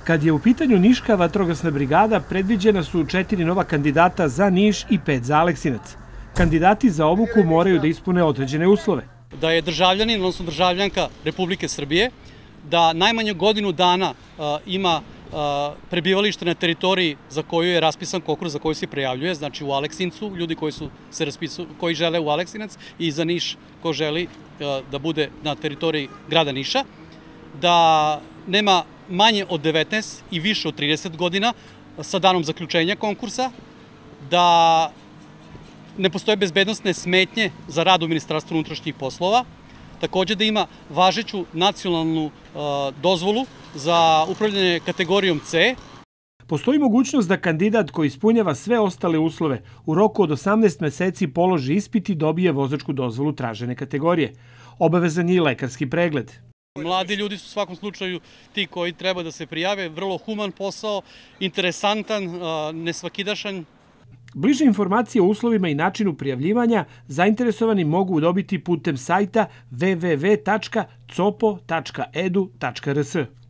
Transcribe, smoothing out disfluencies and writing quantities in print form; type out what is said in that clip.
Kad je u pitanju Niška vatrogasna brigada, predviđena su 4 nova kandidata za Niš i 5 za Aleksinac. Kandidati za obuku moraju da ispune određene uslove. Da je državljanin, odnosno državljanka Republike Srbije, da najmanje godinu dana ima prebivalište na teritoriji za koju je raspisan konkurs, za koju se prijavljuje, znači u Aleksincu, ljudi koji žele u Aleksinac, i za Niš ko želi da bude na teritoriji grada Niša, da nema manje od 19 i više od 30 godina sa danom zaključenja konkursa, da ne postoje bezbednosne smetnje za rad u Ministarstvu unutrašnjih poslova, takođe da ima važeću nacionalnu dozvolu za upravljanje kategorijom C. Postoji mogućnost da kandidat koji ispunjava sve ostale uslove u roku od 18 meseci položi ispit i dobije vozačku dozvolu tražene kategorije. Obavezan je i lekarski pregled. Mladi ljudi su u svakom slučaju ti koji treba da se prijave, vrlo human posao, interesantan, nesvakidašan. Bliže informacije o uslovima i načinu prijavljivanja zainteresovani mogu dobiti putem sajta www.copo.edu.rs.